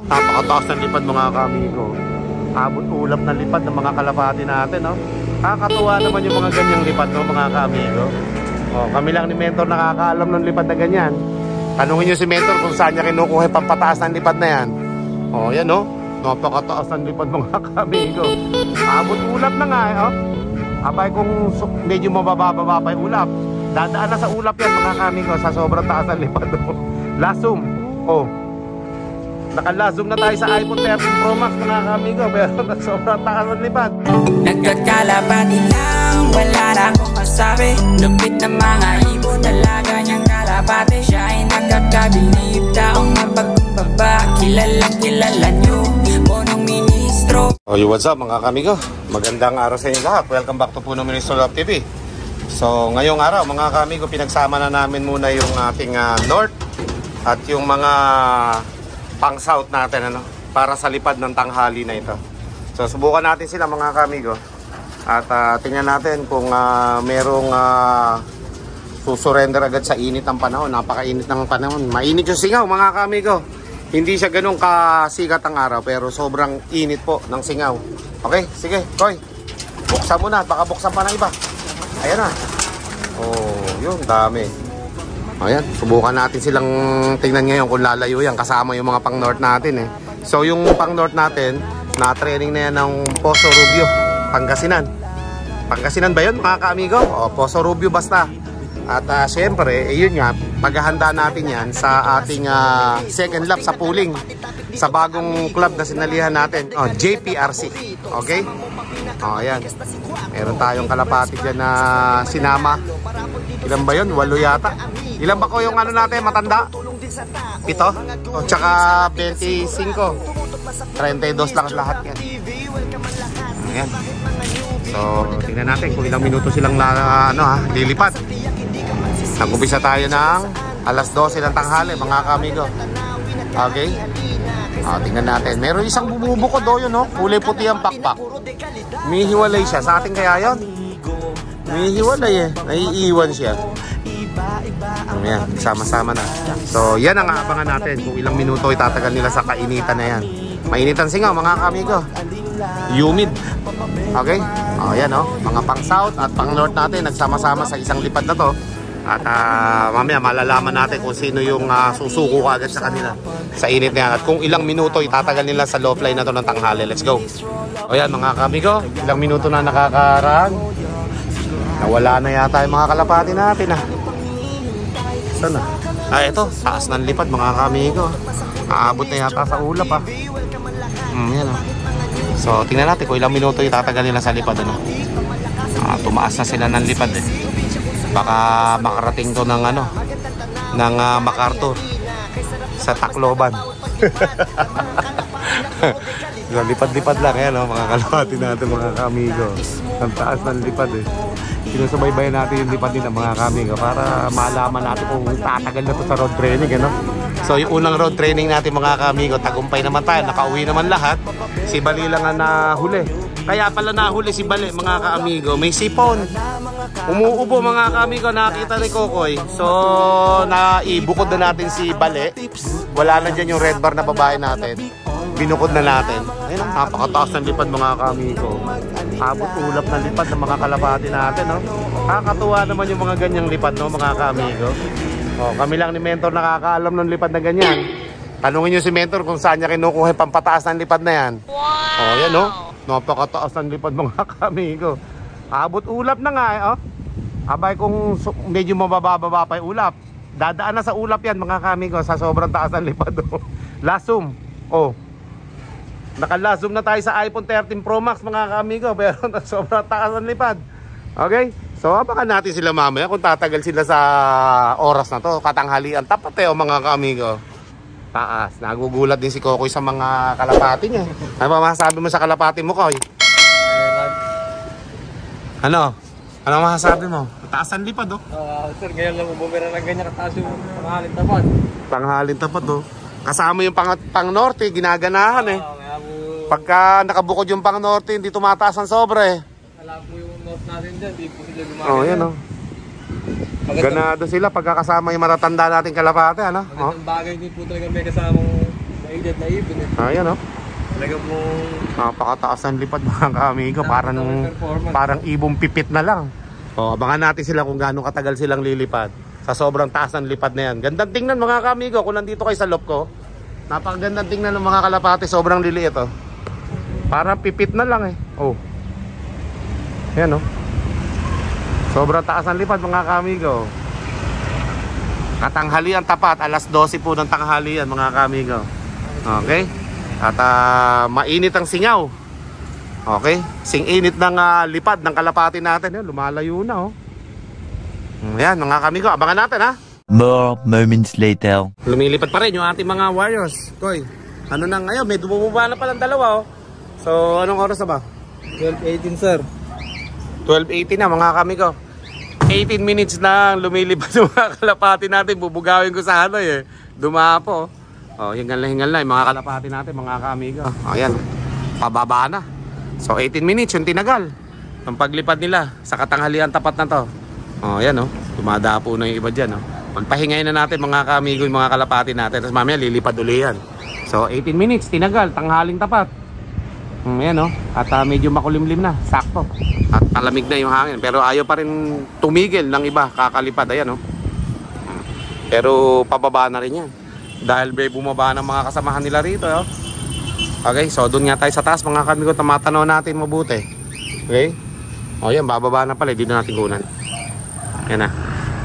Napakataas ng lipad mga kamigo. Abot ulap ng lipad ng mga kalapati natin, no? Nakakatuwa naman yung mga ganyang lipad, no, mga kamigo. Oh, kami lang ni Mentor nakakaalam ng lipad na ganyan. Tanungin nyo si Mentor kung saan niya kinukuha yung pampataas ng lipad na yan. Oh, yan, no? Napakataas ng lipad mga kamigo. Abot ulap na nga, oh. Abay kung medyo mababa pa yung ulap, dadaan na sa ulap yan mga kamigo, sa sobrang taas ng lipad, no? Lasum. Oh, nakalasum na tayo sa iPhone 13 Pro Max mga kamigo, pero sobrang taas ng lipad. Nagkakalapati lang, wala na akong masabi. Lupit na mga ibon, dalaga niyang kalapati. Siya ay nakakabilib, taong mapagkumbaba. Kilalang kilala niyo, punong ministro. Oh, what's up mga kamigo? Magandang araw sa inyo lahat. Welcome back to Punong Ministro Love TV. So ngayong araw mga kamigo, pinagsama na namin muna yung ating north at yung mga pang south natin, ano, para sa lipad ng tanghali na ito. So subukan natin sila mga kamigo at tingnan natin kung merong susurrender agad sa init ng panahon. Napakainit ng panahon, mainit yung singaw mga kamigo. Hindi siya ganun kasikat ang araw, pero sobrang init po ng singaw. Okay, sige Koy, buksan mo na, baka buksan pa ng iba. Ayan na. Oh, yun, dami. Ayan, subukan natin silang tingnan ngayon kung lalayo yan, kasama yung mga pang north natin, eh. So yung pang north natin, na-training na yan ng Poso Rubio, Pangasinan. Pangasinan ba yun mga ka-amigo? O, Poso Rubio basta. At syempre, yun nga, paghahanda natin yan sa ating second lap sa pooling sa bagong club na sinalihan natin, JPRC. Okay? O, ayan. Meron tayong kalapati dyan na sinama. Ilan ba yun? 8 yata. Ilan ba ko yung ano natin, matanda? 7? O, tsaka 25. 32 lang lahat yan. Ayan. So, tingnan natin kung ilang minuto silang lilipad. Nag-umpisa tayo ng alas 12 ng tanghali mga kamigo. Okay? Tingnan natin. Meron isang bumubukod o yun, no? Kulay puti ang pakpak. May hiwalay siya. Sa atin kaya yun? May hiwalay eh. Naiiwan siya. Ayan, sama-sama na. So, yan ang aabangan natin kung ilang minuto itatagal nila sa kainitan na yan. Mainitan singaw mga kamigo. Humid. Okay? Yan o. Mga pang south at pang north natin nagsama-sama sa isang lipad na to. At mamaya malalaman natin kung sino yung susuko agad sa kanila sa init na yan. At kung ilang minuto itatagal nila sa low fly na to ng tanghali. Let's go. O yan mga kamigo, ilang minuto na nakakaraan. Nawala na yata yung mga kalapati natin Sana? Ito, taas ng lipad mga kamigo. Aabot na yata sa ulap yan So tingnan natin kung ilang minuto itatagal nila sa lipad tumaas na sila ng lipad Baka makarating to ng ng MacArthur sa Tacloban. Lipad-lipad lang mga kalapati natin mga kamigo. Ang taas ng lipad Sinusubaybayan natin yung lipad nila mga kamigo para malaman natin kung tatagal na to sa road training So yung unang road training natin mga kamigo, tagumpay naman tayo, nakauwi naman lahat. Si Bali lang ang nahuli. Kaya pala nahuli si Bali mga kaamigo, may sipon. Umuubo mga kaamigo, nakita ni Kokoy. So naibukod na natin si Bali. Wala na dyan yung red bar na babae natin. Binukod na natin. Ayun, napakataas ng lipad mga kaamigo. Abot ulap ng lipad ng mga kalapati natin Nakakatuwa naman yung mga ganyang lipad mga kaamigo. Kami lang ni Mentor nakakaalam ng lipad na ganyan. Tanungin nyo si Mentor kung saan niya kinukuha yung pampataas ng lipad na yan. Yan napakataas ng lipad mga kamigo. Abot ulap na nga Abay kung medyo mababa pa yung ulap, dadaan na sa ulap yan mga kamigo, sa sobrang taas ng lipad Lasum. Nakalasum na tayo sa iPhone 13 Pro Max mga kamigo, pero sobrang taas ng lipad. Okay? So abangan natin sila mamaya kung tatagal sila sa oras na to, katanghalian tapat mga kamigo. Taas. Nagugulat din si Kokoy sa mga kalapati niya. Ano ba masasabi mo sa kalapati mo, Koy? Ano? Ano masasabi mo? Taas ang lipad Sir, ngayon lang bumira ng ganyan kataas yung panghalin tapat. Panghalin tapat Kasama yung pang norte, ginaganahan Pagka nakabukod yung pang norte, hindi tumataas ang sobra Alam po yung north natin dyan, hindi po sila gumagana. Yan Ganado sila pagkakasama yung matatanda nating kalapate Magandang bagay din po talaga may kasamang edad na ibon eh. Ayan oh. Talagang mong... Napakataas ng lipad mga ka-amigo. Parang ibong pipit na lang. O, abangan natin sila kung gaano katagal silang lilipad. Sa sobrang taas ng lipad na yan. Gandang tingnan mga ka-amigo. Kung nandito kayo sa loob ko, napakagandang tingnan ng mga kalapati. Sobrang liliit oh. Parang pipit na lang eh. Oh. Ayan oh. Sobrang taas ng lipad mga ka-amigo. Katanghalian tapat. Alas 12 po ng tanghalian mga ka-amigo. Okay. At mainit ang singaw. Okay? Sing-init ng lipad ng kalapati natin. Yan, lumalayo na oh. Ayan mga kamigo, abangan natin ha. More moments later. Lumilipad pa rin yung ating mga warriors. Koy, ano na ngayon? May bumaba na palang dalawa oh. So anong oras na ba? 12:18 sir. 12:18 na mga kamigo. 18 minutes na lumilipad yung mga kalapati natin. Bubugawin ko sa ano eh. Dumapo. Oh, hingal na yung mga kalapati natin, mga kamigo. Oh, ayan. Pababa na. So 18 minutes yung tinagal ng paglipad nila sa katanghalian tapat na to. Oh, ayan oh. Dumadapo na yung iba dyan oh. Magpahingayin na natin mga kamigo yung mga kalapati natin. Tapos mamaya lilipad uli yan. So 18 minutes tinagal, tanghaling tapat. Ayan oh. At medyo makulimlim na, sakto. At palamig na yung hangin. Pero ayaw pa rin tumigil ng iba, kakalipad. Ayan oh. Pero pababa na rin yan. Dahil may bumaba ng mga kasamahan nila rito oh. Okay, so doon nga tayo sa taas mga kamigo. Tamatanaw natin mabuti. Okay. O yan, bababa na pala. Dito natin kunan. Yan na.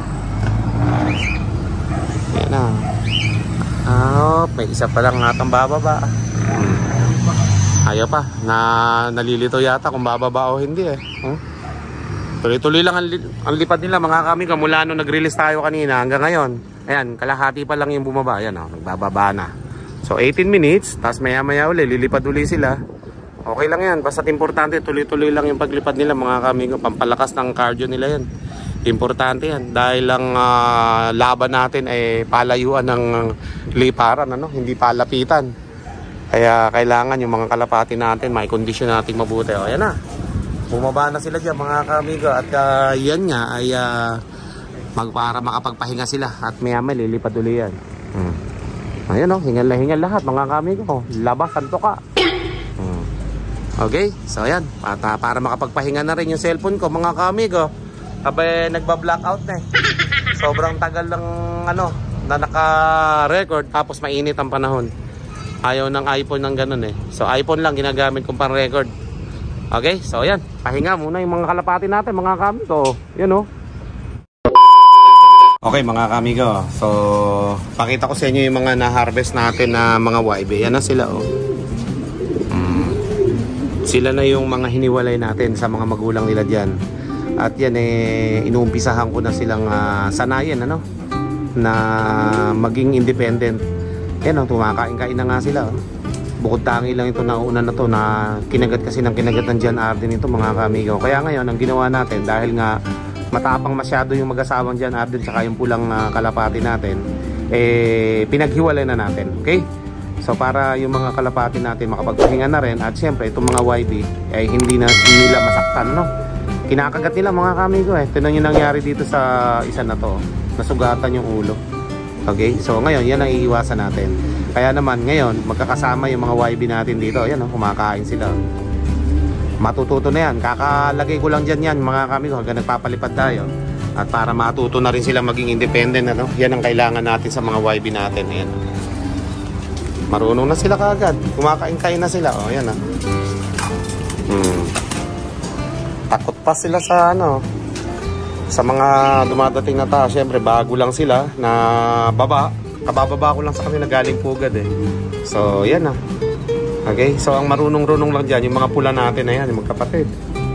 Yan na. Oh, may isa pa lang natang bababa. Ayaw pa. Nalilito yata kung bababa o hindi eh. Tuloy-tuloy lang ang lipad nila mga kamigo. Mula nung nag-release tayo kanina hanggang ngayon. Ayan, kalahati pa lang yung bumaba. Ayan o, nagbababa na. So 18 minutes, tapos maya-maya uli, lilipad uli sila. Okay lang yan, basta importante tuloy-tuloy lang yung paglipad nila mga kamigo. Pampalakas ng cardio nila yan. Importante yan. Dahil lang laban natin ay palayuan ng liparan, ano? Hindi palapitan. Kaya kailangan yung mga kalapati natin, may condition natin mabuti. O yan na, bumaba na sila dyan mga kamigo. At yan nga ay para makapagpahinga sila. At maya-maya lilipad uli yan. Ayan o, hingal na hingal lahat mga kamigo. Labas, santo ka. Okay, so ayan. At para makapagpahinga na rin yung cellphone ko mga kamigo. Abay, nagba-blackout na eh. Sobrang tagal ng ano, na naka-record. Tapos mainit ang panahon. Ayaw ng iPhone ng ganun eh. So iPhone lang ginagamit kong pang-record. Okay, so ayan. Pahinga muna yung mga kalapati natin mga kamigo. Yan o. Okay mga kamigo, so pakita ko sa inyo yung mga na-harvest natin na mga YB. Yan na sila oh. Sila na yung mga hiniwalay natin sa mga magulang nila dyan. At yan eh, inuumpisahan ko na silang sanayin ano, na maging independent. Yan oh, tumakain-kain na nga sila oh. Bukod tangi lang ito na una na to na kinagat kasi ng kinagat ng John Arden ito mga kamigo. Kaya ngayon ang ginawa natin dahil nga matapang masyado yung mag-asawang John Arden tsaka yung pulang kalapati natin, eh pinaghiwalay na natin. Okay? So para yung mga kalapati natin makapagpahinga na rin at syempre itong mga YB ay hindi na nila masaktan no. Kinakagat nila mga kamigo eh. Ito na yung nangyari dito sa isa na to. Nasugatan yung ulo. Okay? So ngayon yan ang iiwasan natin. Kaya naman ngayon magkakasama yung mga YB natin dito. Ayan oh, kumakain sila. Matututo na yan. Kakalagay ko lang dyan yan mga kamigo hanggang nagpapalipad tayo. At para matuto na rin sila maging independent ano? Yan ang kailangan natin sa mga YB natin. Ayan. Marunong na sila kaagad. Kumakain-kain na sila. O yan ah. Takot pa sila sa ano, sa mga dumadating na tao. Siyempre bago lang sila na baba. Kabababa ko lang sa kanila galing pugad eh. So yan ah. Okay, so ang marunong-runong lang dyan, yung mga pula natin na yan, yung magkapatid.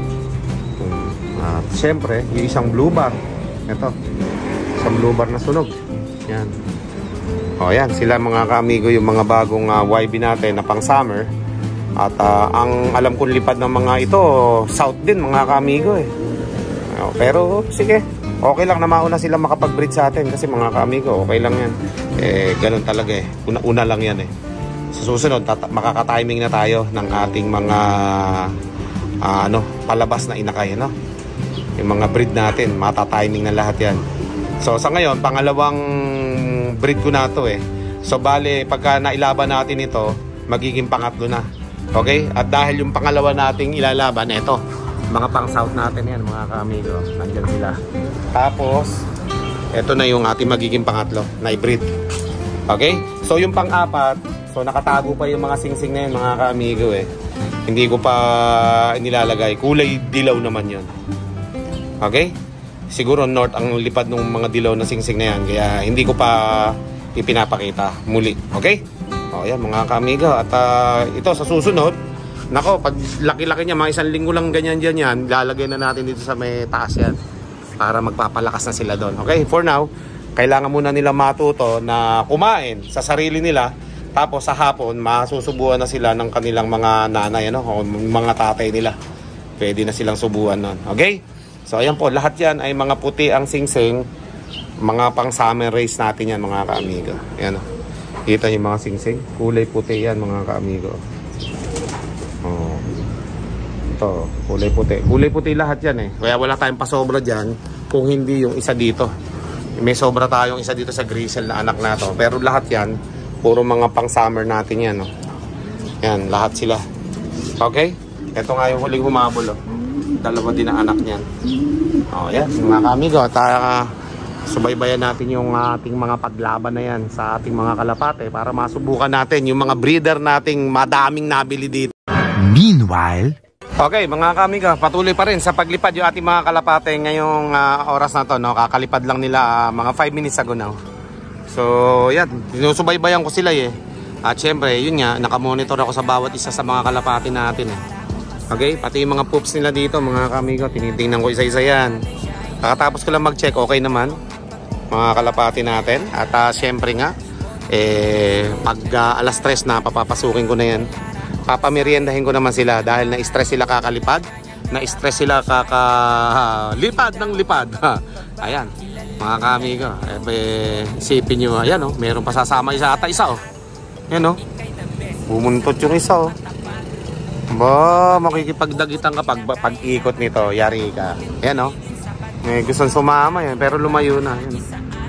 At syempre, yung isang blue bar. Ito, isang blue bar na sunog. Yan. O yan, sila mga kaamigo, yung mga bagong YB natin na pang summer. At ang alam kong lipad ng mga ito, south din mga kaamigo eh. Pero sige, okay lang na mauna sila makapag-breed sa atin kasi mga kaamigo, okay lang yan. Eh, ganun talaga eh. Una lang yan eh. Sa susunod, makaka-timing na tayo ng ating mga palabas na inakay, no? Yung mga breed natin, mata-timing na lahat yan. So sa ngayon, pangalawang breed ko na to eh. So bale, pagka nailaban natin ito, magiging pangatlo na. Okay? At dahil yung pangalawa nating ilalaban, ito. Mga pang-south natin yan, mga ka-amigo. Nandyan sila. Tapos, ito na yung ating magiging pangatlo, na hybrid. Okay? So yung pang-apat, so nakatago pa yung mga singsing na yun, mga ka-amigo eh. Hindi ko pa inilalagay. Kulay dilaw naman yun. Okay? Siguro north ang lipad ng mga dilaw na singsing na yan. Kaya hindi ko pa ipinapakita muli. Okay? O yan mga ka-amigo. At ito sa susunod, nako, pag laki-laki niya, mga 1 linggo lang ganyan dyan yan, lalagay na natin dito sa may taas yan. Para magpapalakas na sila doon. Okay? For now, kailangan muna nila matuto na kumain sa sarili nila. Tapos sa hapon, masusubuan na sila ng kanilang mga nanay, ano, o mga tatay nila. Pwede na silang subuan nun. Okay? So ayan po, lahat yan ay mga puti ang singsing. Mga pang summer race natin yan, mga ka-amigo. Ayan o. Kita yung mga singsing. Kulay puti yan, mga ka-amigo. Oh. Ito, kulay puti. Kulay puti lahat yan eh. Kaya wala tayong pasobra dyan kung hindi yung isa dito. May sobra tayong isa dito sa grisel na anak na to. Pero lahat yan, puro mga pang summer natin yan. Oh. Yan, lahat sila. Okay? Ito nga yung huling humabol. Oh. Dalawa din ang anak niyan. Oh, yan, mga ka-amigo. Subaybayan natin yung ating mga paglaban na yan sa ating mga kalapate para masubukan natin yung mga breeder nating madaming nabili dito. Meanwhile, okay, mga ka-amigo, patuloy pa rin sa paglipad yung ating mga kalapate ngayong oras na to, no? Kakalipad lang nila mga 5 minutes ago now. So, yan, sinusubaybayan ko sila eh. At syempre, yun nga, nakamonitor ako sa bawat isa sa mga kalapate natin eh. Okay, pati yung mga poops nila dito, mga ka-amigo, tinitingnan ko isa-isa yan. Kakatapos ko lang mag-check, okay naman, mga kalapate natin. At syempre nga, pag alas 3 na, papapasukin ko na yan. Papameriendahin ko naman sila dahil na-stress sila kakalipad, na-stress sila kakalipad ng lipad. Ayan, mga ka-amigo, isipin nyo, ayan oh, meron pa sasama isa ata isa oh. Ayan oh, bumuntot yung isa oh. Ba, makikipagdagitan ka pag-ikot nito, yari ka. Ayan oh, may gustong sumama yan, pero lumayo na. Ayan.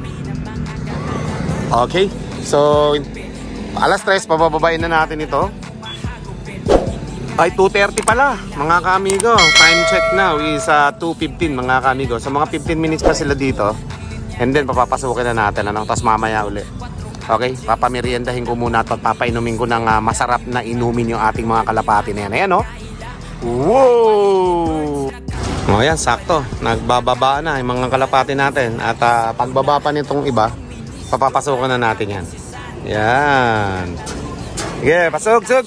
Okay, so alas 3, pabababain na natin ito. Ay, 2:30 pala, mga ka-amigo. Time check now is 2:15, mga ka-amigo. So, mga 15 minutes pa sila dito. And then, papapasukin na natin. Ano? Tapos mamaya uli. Okay? Papameriendahin ko muna ito at papainumin ko ng masarap na inumin yung ating mga kalapati na yan. Ayan, oh. Wow! O, ayan, sakto. Nagbababa na yung mga kalapati natin. At pagbaba pa nitong iba, papapasukin na natin yan. Yan. Okay, pasok, suk.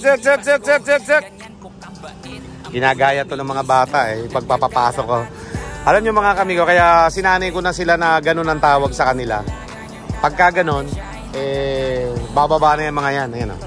Ginagaya to ng mga bata eh, pagpapapasok ko. Alam nyo mga kamigo, kaya sinanay ko na sila na ganun ang tawag sa kanila. Pagka ganun, bababa na yung mga yan. Ayan o.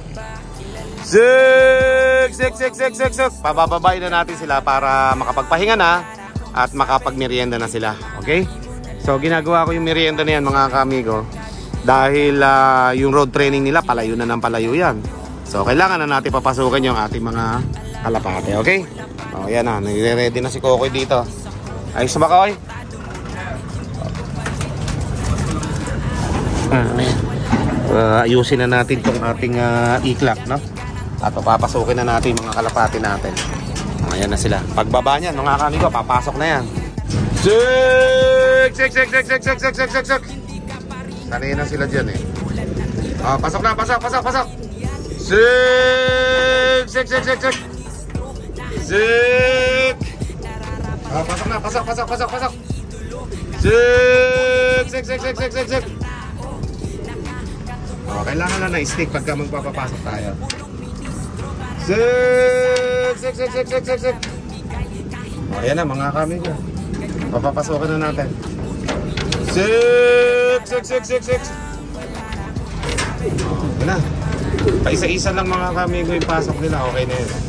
Suk. Pabababain na natin sila para makapagpahinga na at makapagmerienda na sila. Okay? So ginagawa ko yung merienda na yan mga kamigo. Dahil yung road training nila, palayo na ng palayo yan. So kailangan na natin papasukin yung ating mga kalapate, okay? O, yan na, nire-ready na si Kokoy dito. Ayos ba, Kokoy? Ayusin na natin itong ating iklak, no? At papapasukin na natin mga kalapate natin. O, ayan na sila. Pagbaba niyan, mga kamigo, papasok na yan. Sik! Sanay na sila dyan eh. O, pasok na, pasok! Sik! Sik! Pasok na, pasok! Sik! Oh, kailangan na na-stick pagka magpapapasok tayo. Sik! Oh, ayan na mga kamigo. Papapasokan na natin. Sik! Oh, ayan na. Paisa-isa lang mga kamigo yung pasok nila, okay na yun.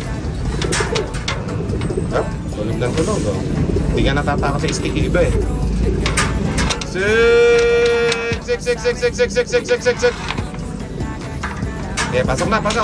Oh, tulog ng tulog. Oh. Hindi ka natatakot sa stick iba eh. Sik! Okay, pasok na, pasok!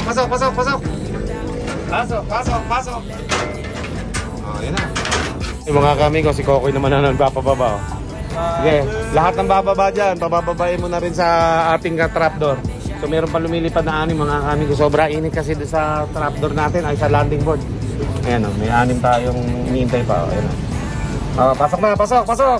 Pasok! Oh, yun na. Yung mga kamigo, si Kokoy naman na nagpapababa. Oh. Okay, lahat ng bababa dyan, pabababain mo na rin sa ating trapdoor. So meron pa lumilipad na 6 mga kamigo. Sobra init kasi doon sa trapdoor natin ay sa landing board. Ayan o, may 6 tayong hinihintay pa. Ayan o. Pasok na, pasok!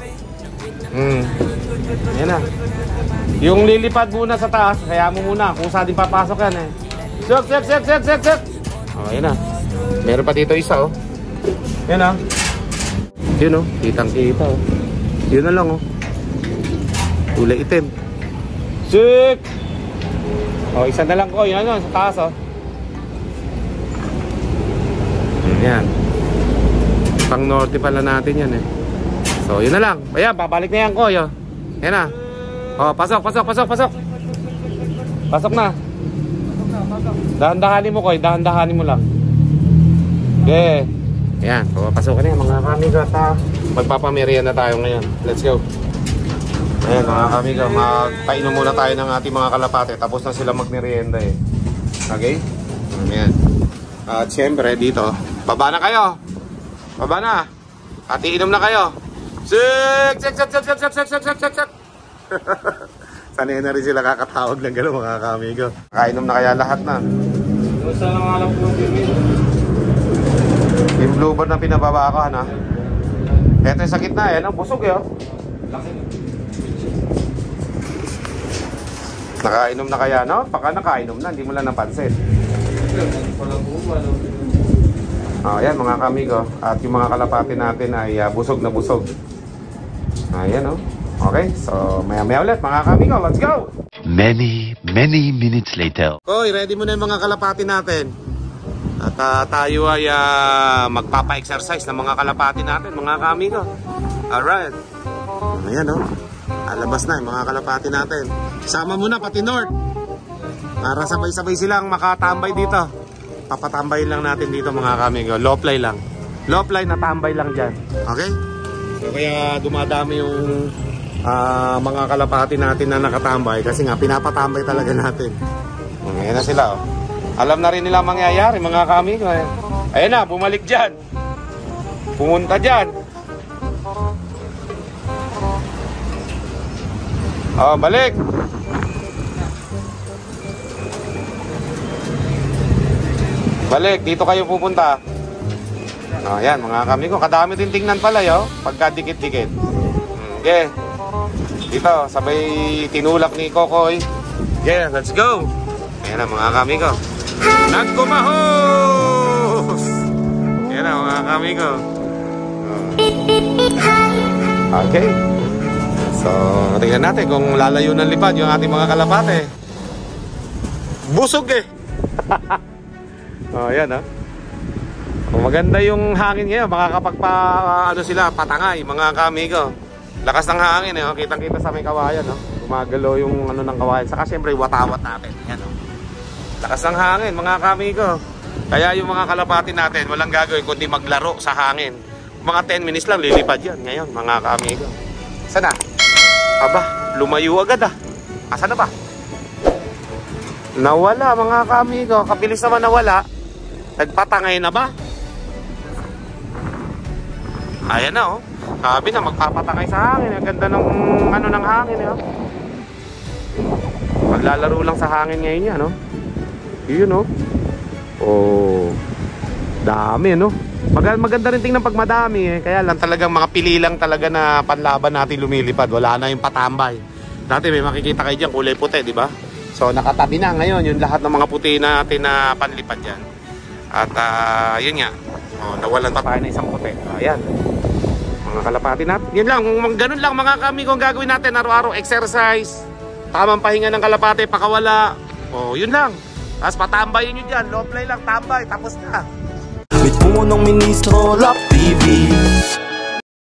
Ayan na. Yung lilipad muna sa taas, kaya mo muna kung saan din papasok yan eh. Suk! Ayan na. Meron pa dito isa o. Ayan o. Yun o, kitang-kita o. Yun na lang o. Kulay itim. Sik! O, isa na lang ko. Yun ano, sa taas o. Yan. Pang norte pala natin yan eh. So, yun na lang. Ayan, babalik na yan ko. Yan na. O, pasok. Pasok na. Dahan-dahanin mo ko. Dahan-dahanin mo lang. Okay. Ayan, papasok na yan mga kamigo. At magpapamerienda na tayo ngayon. Let's go. Ayan mga kamigo, magpainom muna tayo ng ating mga kalapate. Tapos na sila magmerienda eh. Okay? Ayan. At syempre dito, baba na kayo. Baba na. At iinom na kayo. Sik! Sanay na rin sila kakatawag ng gano'n mga kamigo. Kainom na kaya lahat na. Basta lang alam po yung bluebird na pinababa ko, ha? Ito yung sa gitna, yan ang busog eh. Nakainom na kaya, no? Baka nakainom na, hindi mo lang napansin. Ayan mga kamigo. At yung mga kalapati natin ay busog na busog. Ayan o. Okay, so maya ulit mga kamigo. Let's go! Many minutes later. Koy, ready mo na yung mga kalapati natin. At tayo ay magpapa-exercise ng mga kalapati natin, mga kamigo. Alright. Ayan o. Alabas na yung mga kalapati natin. Sama mo na pati North. Para sabay-sabay silang makatambay dito. Papatambayin lang natin dito mga kamigo. Low fly lang. Low fly na tambay lang dyan. Okay? So kaya dumadami yung mga kalapati natin na nakatambay. Kasi nga pinapatambay talaga natin. Ayan na sila oh. Alam na rin nila mangyayari mga kamigo. Ayan na, bumalik dyan. Pumunta dyan. Oh, balik. Balik, dito kayo pupunta. Oh, ayan mga kamigo, kadami din tingnan pala yo, pagka dikit-dikit. Okay. Dito, sabay tinulak ni Kokoy. Okay, let's go. Ayan na mga kamigo. Nagkumahos! Ayan na mga kamigo. Okay. So, tingnan natin kung lalayo ng lipad yung ating mga kalapate. Busog eh. Oh, ayan ha. Maganda yung hangin ngayon. Makakapagpa, ano sila, patangay, mga kamigo. Lakas ng hangin eh. Oh. Kitang-kita sa may kawayan. Oh. Gumagalo yung ano ng kawayan. Saka syempre, watawat natin. Ayan oh. Lakas ng hangin, mga kamigo. Kaya yung mga kalapati natin, walang gagawin kundi maglaro sa hangin. Mga 10 minutes lang, lilipad yan. Ngayon, mga kamigo. Sana? Aba, lumayo agad ah. Asa na ba? Nawala mga kamigo. Kabilis naman nawala. Nagpatangay na ba? Ayan na oh. Sabi na magpapatangay sa hangin. Ang ganda ng ano ng hangin eh oh. Maglalaro lang sa hangin ngayon yan oh. Yun oh. Oh. Dami no. Maganda rin tingnan pag madami eh. Kaya lang talagang mga pili lang talaga na panlaban natin lumilipad. Wala na yung patambay. Dati may makikita kayo dyan kulay puti, di ba? So nakatabi na ngayon yung lahat ng mga puti natin na panlipad dyan. At yun nga. Nawalan pa tayo ng isang puti. Ayan. Mga kalapati natin. Yun lang. Ganun lang mga kami kung gagawin natin. Araw-araw exercise. Tamang pahinga ng kalapati. Pakawala. Yun lang. Tapos patambayin nyo dyan. Low play lang. Tambay. Tapos na. Mit punong ministro, Love TV.